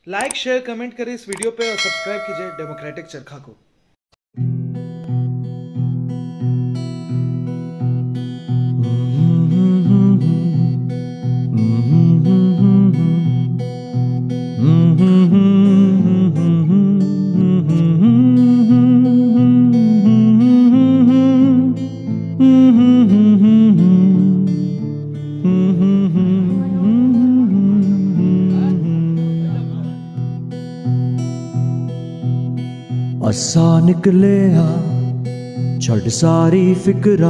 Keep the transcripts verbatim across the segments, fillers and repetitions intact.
Like share comment करें इस video पे और सब्सक्राइब कीजिए डेमोक्रेटिक चरखा को। असा निकले आ छड़ सारी फिकरा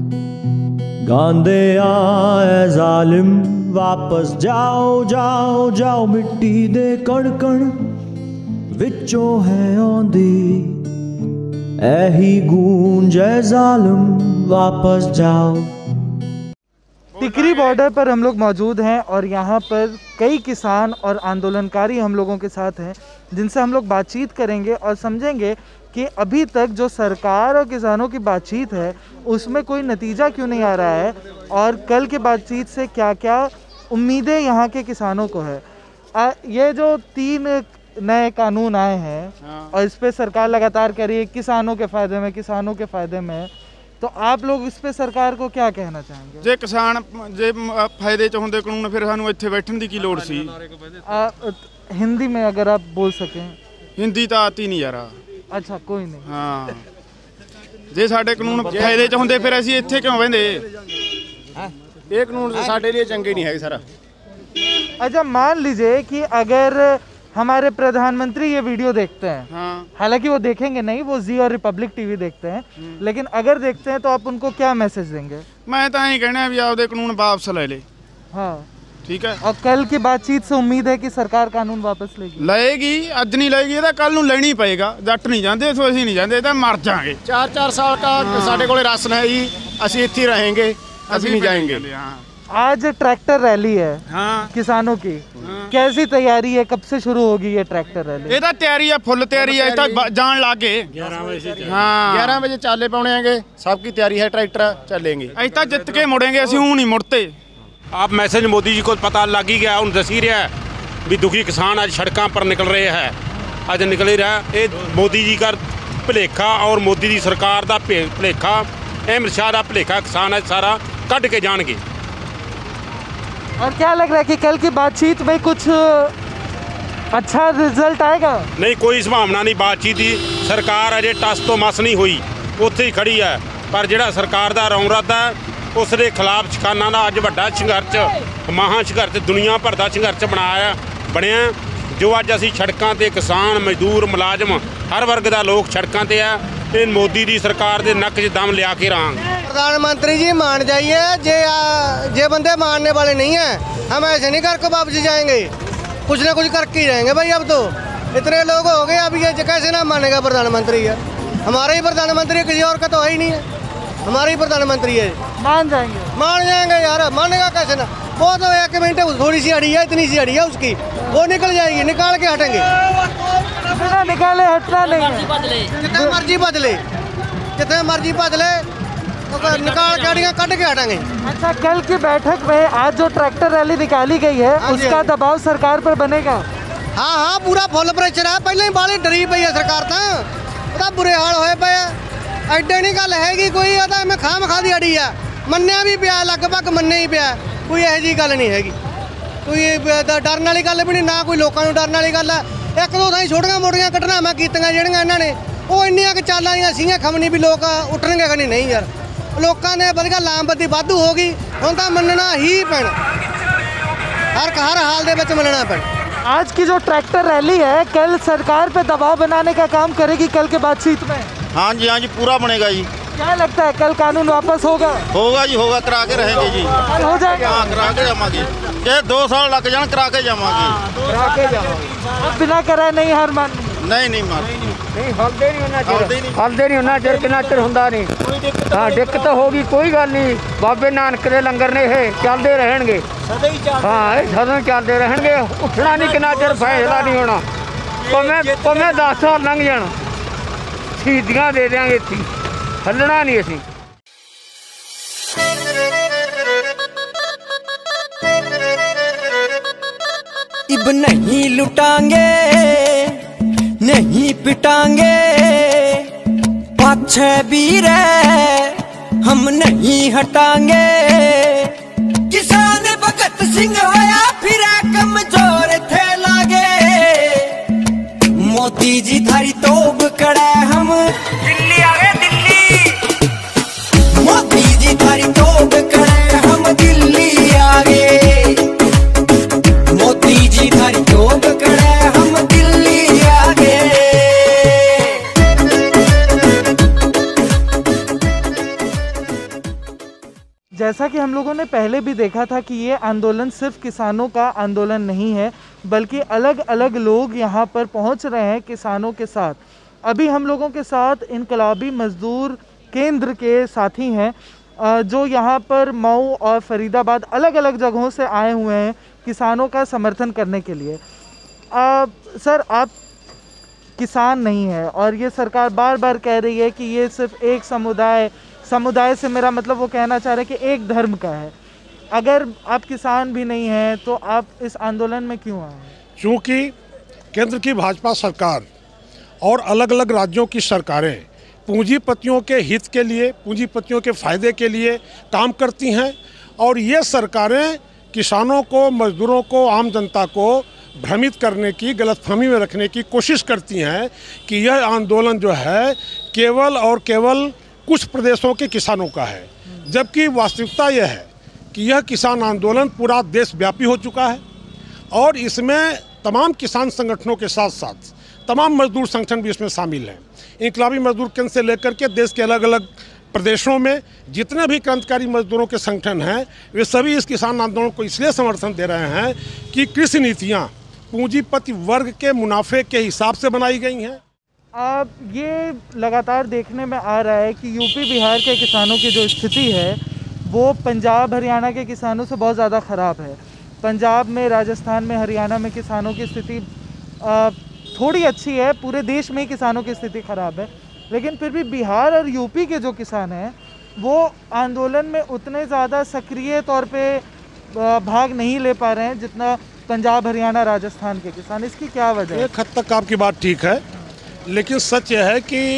गांदे आए जालिम वापस जाओ जाओ जाओ मिट्टी दे कण कण विचों है आंदी ऐही गूंज ऐ जालिम वापस जाओ। टिकरी बॉर्डर पर हम लोग मौजूद हैं और यहाँ पर कई किसान और आंदोलनकारी हम लोगों के साथ हैं जिनसे हम लोग बातचीत करेंगे और समझेंगे कि अभी तक जो सरकार और किसानों की बातचीत है उसमें कोई नतीजा क्यों नहीं आ रहा है और कल के बातचीत से क्या क्या उम्मीदें यहाँ के किसानों को है। आ, ये जो तीन नए कानून आए हैं हाँ। और इस पर सरकार लगातार कह रही है किसानों के फ़ायदे में किसानों के फ़ायदे में, तो आप लोग इस पे सरकार को क्या कहना चाहेंगे? जे किसान जे फायदे च होंदे कानून फिर सानू इत्थे बैठण दी की लोड़ सी। आ, हिंदी में अगर आप बोल सकें। हिंदी तो आती नहीं यार। अच्छा कोई नहीं। हाँ जे साडे कानून फायदे च होंदे फिर असीं इत्थे क्यों बहिंदे? ये कानून साडे लिए चंगे नहीं है सर। अच्छा मान लीजिए कि अगर हमारे प्रधानमंत्री ये वीडियो देखते हैं हाँ। हालांकि वो देखेंगे नहीं, वो जी और रिपब्लिक टीवी देखते हैं, लेकिन अगर देखते हैं तो आप उनको क्या मैसेज देंगे? मैं तो यही कहना है भी आपदे कानून वापस ले ले। हाँ ठीक है। और कल की बातचीत से उम्मीद है कि सरकार कानून वापस लेगी? लेगी, अज नहीं लेगी तो कल नूं लेनी पएगा। जट नहीं जाते तो असीं नहीं जाते तो मर जाएंगे। चार चार साल का साडे कोले राशन है जी, असीं इत्थे रहेंगे, असीं नहीं जाएंगे। आज ट्रैक्टर रैली है हाँ। किसानों की हाँ। कैसी तैयारी है, कब से शुरू होगी ये ट्रैक्टर रैली? ये तैयारी है, फुल तैयारी है, जान लागे ग्यारह बजे हाँ ग्यारह बजे चाले पाउणेंगे, सबकी तैयारी है, ट्रैक्टर चलेंगे। अस जित के मुड़ेंगे, असीं हूं नहीं मुड़ते। आप मैसेज मोदी जी को पता लग ही गया, उन दस ही रहा है भी दुखी किसान आज सड़कों पर निकल रहे हैं, आज निकल ही रहा। ये मोदी जी का भुलेखा और मोदी की सरकार का भुलेखा, अहमद शाह का भुलेखा किसान है सारा कट के जाएंगे। और क्या लग रहा है कि कल की बातचीत में कुछ अच्छा रिजल्ट आएगा? नहीं, कोई संभावना नहीं बातचीत की। सरकार अजे टस तो मस नहीं हुई, उत्थे ही खड़ी है, पर जिहड़ा सरकार का रौंगरद है उस दे खिलाफ किसानां दा अज वड्डा संघर्ष, महा संघर्ष, दुनिया भर का संघर्ष बनाया बनिया। जो अज असीं सड़कों ते किसान मजदूर मुलाजम हर वर्ग का लोग सड़कों ते है, ये मोदी की सरकार के नक च दम लिया के रहांगे। प्रधानमंत्री जी मान जाइए, जे जे बंदे मानने वाले नहीं हैं हम ऐसे नहीं करके वापस जाएंगे, कुछ ना कुछ करके ही रहेंगे भाई। अब तो इतने लोग हो गए, अब ये कैसे ना मानेगा प्रधानमंत्री है? हमारा ही प्रधानमंत्री, किसी और का तो है ही नहीं है, हमारा ही प्रधानमंत्री है। मान जाएंगे? मान जाएंगे यार, मानेगा कैसे ना? वो तो एक मिनट थोड़ी सी अड़ी है, इतनी सी अड़ी है उसकी, वो निकल जाएगी, निकाल के हटेंगे। बिना निकाले हटना नहीं, जितने मर्जी बदले, जितने मर्जी बदले तो निकाल के अड़ियाँ कट के हटेंगे। अच्छा, कल की बैठक में आज जो ट्रैक्टर रैली निकाली गई है उसका दबाव सरकार पर बनेगा? हाँ हाँ पूरा फुल प्रेशर है, पहले ही बाली डरी पई है सरकार तो बुरे हाल होए पे एडे नहीं गल हैगी कोई, मैं खाम खा दी अड़ी है, मन्निया भी पिया, लगभग मन्ने ही पिया, कोई यह जी गल नहीं हैगी, कोई डरन वाली गल भी नहीं, ना कोई लोगों को डरन वाली गल है। एक दो थाई छोटियां मोटियां घटनावां कीतियां ਜਿਹੜੀਆਂ ਇਹਨਾਂ ਨੇ ਉਹ ਇੰਨੀਆਂ ਕਿ ਚਾਲਾਂ ਦੀਆਂ ਸੀਗੀਆਂ, ਖਮਣੀ ਵੀ ਲੋਕ ਉੱਠਣਗੇ ਖਣੀ नहीं यार, लोगों ने ਵਧੀਆ ਲਾਮਬੰਦੀ ਵਾਧੂ हो गई, ਹੁਣ ਤਾਂ ਮੰਨਣਾ ही ਪੈਣਾ, हर हर हाल ਦੇ ਵਿੱਚ ਮੰਨਣਾ ਪੈਣਾ। आज की जो ट्रैक्टर रैली है कल सरकार पे दबाव बनाने का काम करेगी कल के बातचीत में? हाँ जी हाँ जी पूरा बनेगा जी। क्या लगता है कल कानून वापस होगा? होगा जी, होगा, करा के रहेंगे जी। कल हो जाएगा? हाँ करा के जावांगे, चाहे दो साल लग जान करा के जावांगे। करा के जावांगे, बिना कराए नहीं हार मान? नहीं नहीं मान नहीं हलदे नहीं होना चर, हलदे नहीं होना चर, कितना चर होंदा नहीं। हाँ दिक्कत होगी, कोई गल नहीं, बाबे नानक के लंगर ने ये चलते रहेंगे। हाँ सदों चलते रहेंगे, उठना नहीं, कितना चर फैसला नहीं होना, भावें भावें दस साल लंघ जान, शहीदियाँ दे देंगे, इत्थे हलना नहीं असीं। इब नहीं लुटांगे नहीं पिटांगे, पाछे भी रहे हम नहीं हटांगे। किसान भगत सिंह होया फिर कमजोर थे लागे, मोदी जी थारी तोब कड़े हम दिल्ली आ गए दिल्ली, मोदी जी थारी तोब कड़े हम दिल्ली आ गए, मोदी जी थारी तोब कड़े हम दिल्ली आ गए। जैसा कि हम लोगों ने पहले भी देखा था कि ये आंदोलन सिर्फ किसानों का आंदोलन नहीं है, बल्कि अलग अलग लोग यहाँ पर पहुँच रहे हैं किसानों के साथ। अभी हम लोगों के साथ इनकलाबी मजदूर केंद्र के साथी हैं जो यहाँ पर मऊ और फरीदाबाद अलग अलग जगहों से आए हुए हैं किसानों का समर्थन करने के लिए। आ, सर, आप किसान नहीं है और ये सरकार बार बार कह रही है कि ये सिर्फ एक समुदाय, समुदाय से मेरा मतलब वो कहना चाह रहे हैं कि एक धर्म का है। अगर आप किसान भी नहीं हैं तो आप इस आंदोलन में क्यों आए हैं? चूँकि केंद्र की भाजपा सरकार और अलग अलग राज्यों की सरकारें पूंजीपतियों के हित के लिए, पूंजीपतियों के फायदे के लिए काम करती हैं और ये सरकारें किसानों को, मजदूरों को, आम जनता को भ्रमित करने की, गलतफहमी में रखने की कोशिश करती हैं कि यह आंदोलन जो है केवल और केवल कुछ प्रदेशों के किसानों का है, जबकि वास्तविकता यह है कि यह किसान आंदोलन पूरा देशव्यापी हो चुका है और इसमें तमाम किसान संगठनों के साथ साथ तमाम मजदूर संगठन भी इसमें शामिल हैं। इनकलाबी मजदूर केंद्र से लेकर के देश के अलग अलग प्रदेशों में जितने भी क्रांतिकारी मजदूरों के संगठन हैं वे सभी इस किसान आंदोलन को इसलिए समर्थन दे रहे हैं कि कृषि नीतियाँ पूंजीपति वर्ग के मुनाफे के हिसाब से बनाई गई हैं। अब ये लगातार देखने में आ रहा है कि यूपी बिहार के किसानों की जो स्थिति है वो पंजाब हरियाणा के किसानों से बहुत ज़्यादा ख़राब है। पंजाब में, राजस्थान में, हरियाणा में किसानों की स्थिति थोड़ी अच्छी है, पूरे देश में ही किसानों की स्थिति ख़राब है, लेकिन फिर भी बिहार और यूपी के जो किसान हैं वो आंदोलन में उतने ज़्यादा सक्रिय तौर पे भाग नहीं ले पा रहे हैं जितना पंजाब, हरियाणा, राजस्थान के किसान। इसकी क्या वजह है? एक हद तक आपकी बात ठीक है, लेकिन सच यह है कि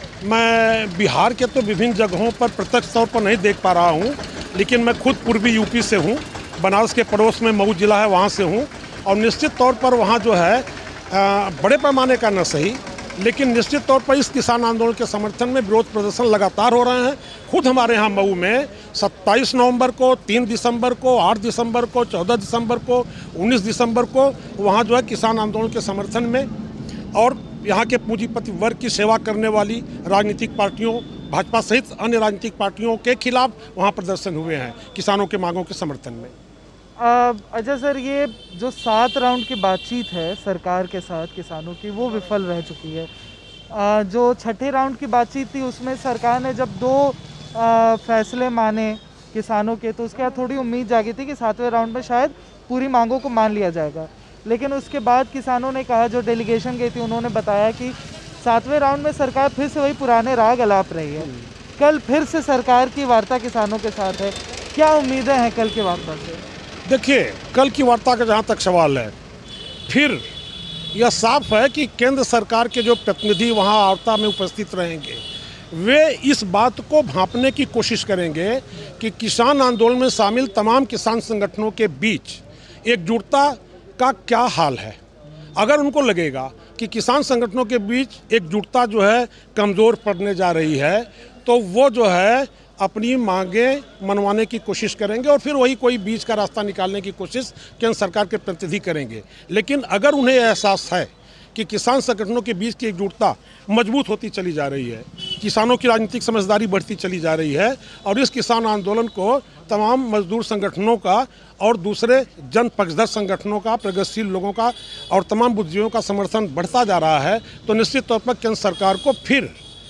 मैं बिहार के तो विभिन्न जगहों पर प्रत्यक्ष तौर पर नहीं देख पा रहा हूँ, लेकिन मैं खुद पूर्वी यूपी से हूँ, बनारस के पड़ोस में मऊ जिला है वहाँ से हूँ और निश्चित तौर पर वहाँ जो है आ, बड़े पैमाने का न सही लेकिन निश्चित तौर पर इस किसान आंदोलन के समर्थन में विरोध प्रदर्शन लगातार हो रहे हैं। खुद हमारे यहाँ मऊ में सत्ताईस नवंबर को, तीन दिसंबर को, आठ दिसंबर को, चौदह दिसंबर को, उन्नीस दिसंबर को वहाँ जो है किसान आंदोलन के समर्थन में और यहाँ के पूंजीपति वर्ग की सेवा करने वाली राजनीतिक पार्टियों, भाजपा सहित अन्य राजनीतिक पार्टियों के खिलाफ वहाँ प्रदर्शन हुए हैं किसानों के मांगों के समर्थन में। अजय सर, ये जो सात राउंड की बातचीत है सरकार के साथ किसानों की वो विफल रह चुकी है। आ, जो छठे राउंड की बातचीत थी उसमें सरकार ने जब दो आ, फैसले माने किसानों के तो उसके बाद थोड़ी उम्मीद जागी थी कि सातवें राउंड में शायद पूरी मांगों को मान लिया जाएगा, लेकिन उसके बाद किसानों ने कहा, जो डेलीगेशन गई थी उन्होंने बताया कि सातवें राउंड में सरकार फिर से वही पुराने राग अलाप रही है। कल फिर से सरकार की वार्ता किसानों के साथ है, क्या उम्मीदें हैं कल की वार्ता से? देखिए, कल की वार्ता का जहाँ तक सवाल है, फिर यह साफ है कि केंद्र सरकार के जो प्रतिनिधि वहाँ वार्ता में उपस्थित रहेंगे वे इस बात को भांपने की कोशिश करेंगे कि किसान आंदोलन में शामिल तमाम किसान संगठनों के बीच एकजुटता का क्या हाल है। अगर उनको लगेगा कि किसान संगठनों के बीच एकजुटता जो है कमज़ोर पड़ने जा रही है तो वो जो है अपनी मांगें मनवाने की कोशिश करेंगे और फिर वही कोई बीच का रास्ता निकालने की कोशिश केंद्र सरकार के प्रतिनिधि करेंगे। लेकिन अगर उन्हें एहसास है कि किसान संगठनों के बीच की एकजुटता मजबूत होती चली जा रही है, किसानों की राजनीतिक समझदारी बढ़ती चली जा रही है और इस किसान आंदोलन को तमाम मजदूर संगठनों का और दूसरे जन पक्षधर संगठनों का, प्रगतिशील लोगों का और तमाम बुद्धिजीवियों का समर्थन बढ़ता जा रहा है तो निश्चित तौर पर केंद्र सरकार को फिर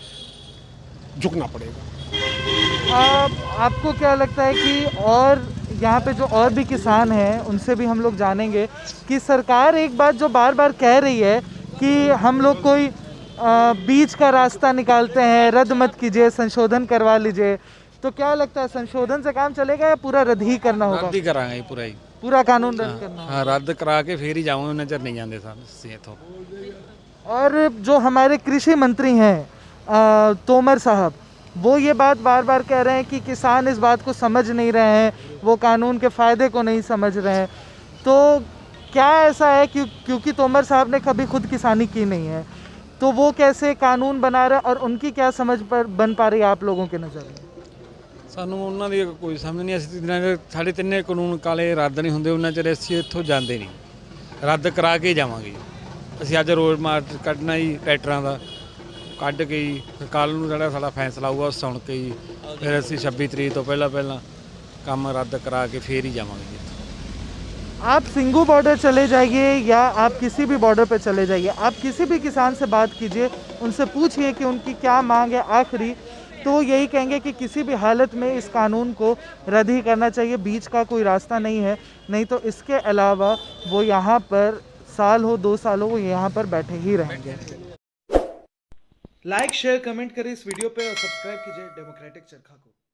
झुकना पड़ेगा। आप, आपको क्या लगता है कि और यहाँ पे जो और भी किसान हैं उनसे भी हम लोग जानेंगे कि सरकार एक बात जो बार बार कह रही है कि हम लोग कोई आ, बीच का रास्ता निकालते हैं, रद्द मत कीजिए, संशोधन करवा लीजिए, तो क्या लगता है संशोधन से काम चलेगा या पूरा रद्द ही करना होगा? रद्द ही कराएंगे, पूरा ही पूरा कानून रद्द करना होगा। हाँ रद्द करा के फिर ही जाऊँगा, उन्हें चर नहीं जाते साहब इतों। और जो हमारे कृषि मंत्री हैं अ, तोमर साहब, वो ये बात बार बार कह रहे हैं कि किसान इस बात को समझ नहीं रहे हैं, वो कानून के फ़ायदे को नहीं समझ रहे हैं। तो क्या ऐसा है कि क्योंकि तोमर साहब ने कभी खुद किसानी की नहीं है, तो वो कैसे कानून बना रहे हैं और उनकी क्या समझ पर बन पा रही है आप लोगों के नज़र में? ਸਾਨੂੰ ਉਹਨਾਂ ਦੀ ਕੋਈ ਸਮਝ ਨਹੀਂ। ਅਸੀਂ ਦਿਨਾਂ ਦੇ ਸਾਡੇ ਤਿੰਨੇ ਕਾਨੂੰਨ ਕਾਲੇ ਰੱਦ ਨਹੀਂ ਹੁੰਦੇ ਉਹਨਾਂ ਚਿਰ ਅਸੀਂ ਇੱਥੋਂ ਜਾਂਦੇ ਨਹੀਂ, ਰੱਦ ਕਰਾ ਕੇ ਜਾਵਾਂਗੇ। ਅਸੀਂ ਅੱਜ ਰੋਡ ਮਾਰਚ ਕੱਢਣਾ ਜੀ ਟਰੈਕਟਰਾਂ ਦਾ, ਕੱਢ ਕੇ ਜੀ ਕੱਲ੍ਹ ਨੂੰ ਜਿਹੜਾ ਸਾਡਾ ਫੈਸਲਾ ਆਊਗਾ ਸੁਣ ਕੇ ਜੀ ਫਿਰ ਅਸੀਂ ਛੱਬੀ ਤਰੀਕ ਤੋਂ ਪਹਿਲਾਂ ਪਹਿਲਾਂ ਕੰਮ ਰੱਦ ਕਰਾ ਕੇ ਫੇਰ ਹੀ ਜਾਵਾਂਗੇ ਜੀ। आप सिंघू बॉर्डर चले जाइए या आप किसी भी बॉर्डर पर चले जाइए, आप किसी भी किसान से बात कीजिए, उनसे पूछिए कि उनकी क्या मांग है आखिरी, तो वो यही कहेंगे कि किसी भी हालत में इस कानून को रद्द ही करना चाहिए, बीच का कोई रास्ता नहीं है। नहीं तो इसके अलावा वो यहाँ पर साल हो दो साल हो वो यहाँ पर बैठे ही रहेंगे। लाइक शेयर कमेंट करें इस वीडियो पे और सब्सक्राइब कीजिए डेमोक्रेटिक चरखा को।